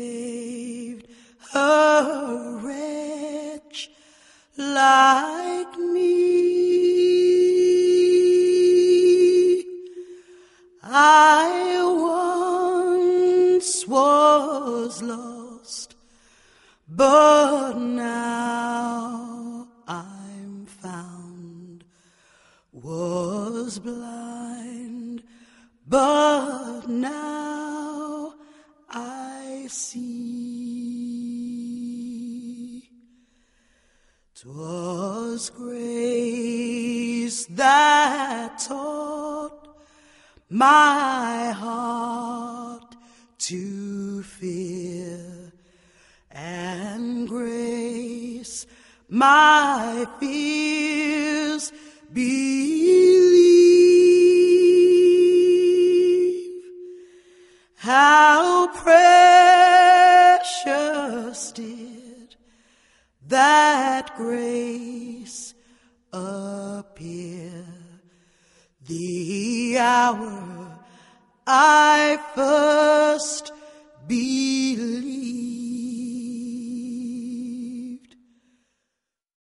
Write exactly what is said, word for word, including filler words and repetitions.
saved a wretch like me. I once was lost, but now I'm found, was blind, but now I see. 'Twas grace that taught my heart to fear, and grace my fears believe. How precious did that grace appear the hour I first believed.